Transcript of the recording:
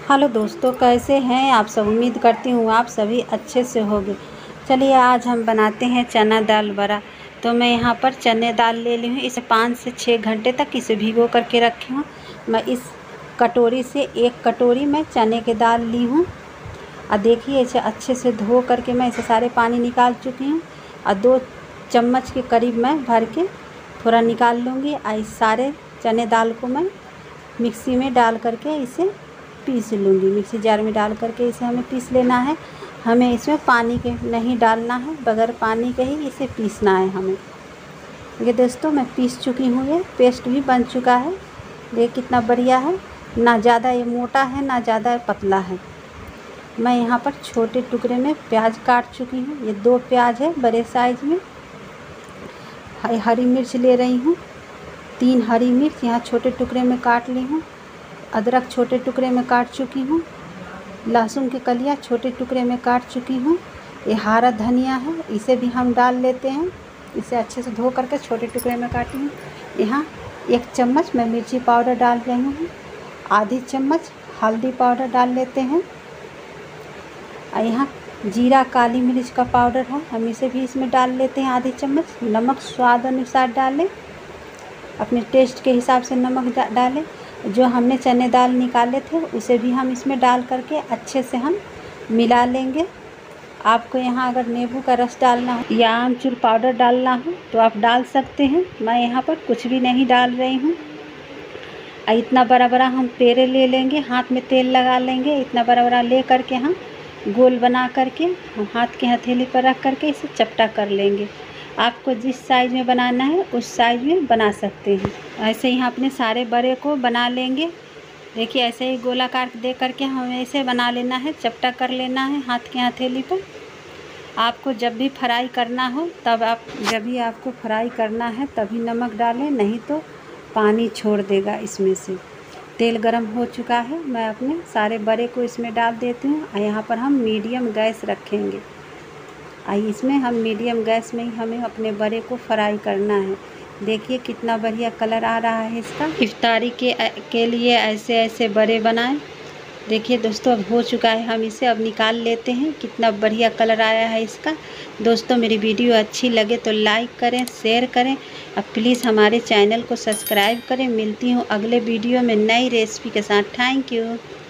Hello दोस्तों, कैसे हैं आप सब। उम्मीद करती हूँ आप सभी अच्छे से होंगे। चलिए आज हम बनाते हैं चना दाल बड़ा। तो मैं यहाँ पर चने दाल ले ली हूँ। इसे 5 से 6 घंटे तक इसे भिगो करके रखी हूँ। मैं इस कटोरी से 1 कटोरी मैं चने की दाल ली हूँ। और देखिए इसे अच्छे से धो करके मैं इसे सारे पानी निकाल चुकी हूँ। और 2 चम्मच के करीब मैं भर के थोड़ा निकाल लूँगी। और इस सारे चने दाल को मैं मिक्सी में डाल करके इसे पीस लूँगी। मिक्सी जार में डाल करके इसे हमें पीस लेना है। हमें इसमें पानी के नहीं डालना है, बगैर पानी के ही इसे पीसना है हमें। ये दोस्तों मैं पीस चुकी हूँ। ये पेस्ट भी बन चुका है। ये कितना बढ़िया है, ना ज़्यादा ये मोटा है ना ज़्यादा पतला है। मैं यहाँ पर छोटे टुकड़े में प्याज काट चुकी हूँ। ये 2 प्याज है बड़े साइज में। हरी मिर्च ले रही हूँ, 3 हरी मिर्च यहाँ छोटे टुकड़े में काट ली हूँ। अदरक छोटे टुकड़े में काट चुकी हूँ। लहसुन की कलियाँ छोटे टुकड़े में काट चुकी हूँ। ये हरा धनिया है, इसे भी हम डाल लेते हैं। इसे अच्छे से धो करके छोटे टुकड़े में काटी हूँ। यहाँ 1 चम्मच मैं मिर्ची पाउडर डाल रही हूँ। आधी चम्मच हल्दी पाउडर डाल लेते हैं। और यहाँ जीरा काली मिर्च का पाउडर है, हम इसे भी इसमें डाल लेते हैं आधी चम्मच। नमक स्वाद अनुसार डालें, अपने टेस्ट के हिसाब से नमक डालें। जो हमने चने दाल निकाले थे उसे भी हम इसमें डाल करके अच्छे से हम मिला लेंगे। आपको यहाँ अगर नींबू का रस डालना हो या आमचूर पाउडर डालना हो तो आप डाल सकते हैं। मैं यहाँ पर कुछ भी नहीं डाल रही हूँ। इतना बड़ा बड़ा हम पेड़े ले लेंगे, हाथ में तेल लगा लेंगे। इतना बड़ा बड़ा ले करके हम गोल बना करके हम हाथ के हथेली पर रख करके इसे चपटा कर लेंगे। आपको जिस साइज़ में बनाना है उस साइज़ में बना सकते हैं। ऐसे ही हम अपने सारे बड़े को बना लेंगे। देखिए ऐसे ही गोलाकार दे करके हमें इसे बना लेना है, चपटा कर लेना है हाथ के हथेली पर। आपको जब भी फ्राई करना हो जब भी आपको फ्राई करना है तभी नमक डालें, नहीं तो पानी छोड़ देगा इसमें से। तेल गरम हो चुका है, मैं अपने सारे बड़े को इसमें डाल देती हूँ। और यहाँ पर हम मीडियम गैस रखेंगे। इसमें हम मीडियम गैस में ही हमें अपने बड़े को फ्राई करना है। देखिए कितना बढ़िया कलर आ रहा है इसका। इफ्तारी के लिए ऐसे ऐसे बड़े बनाएं। देखिए दोस्तों अब हो चुका है, हम इसे अब निकाल लेते हैं। कितना बढ़िया कलर आया है इसका। दोस्तों मेरी वीडियो अच्छी लगे तो लाइक करें, शेयर करें। अब प्लीज़ हमारे चैनल को सब्सक्राइब करें। मिलती हूँ अगले वीडियो में नई रेसिपी के साथ। Thank you.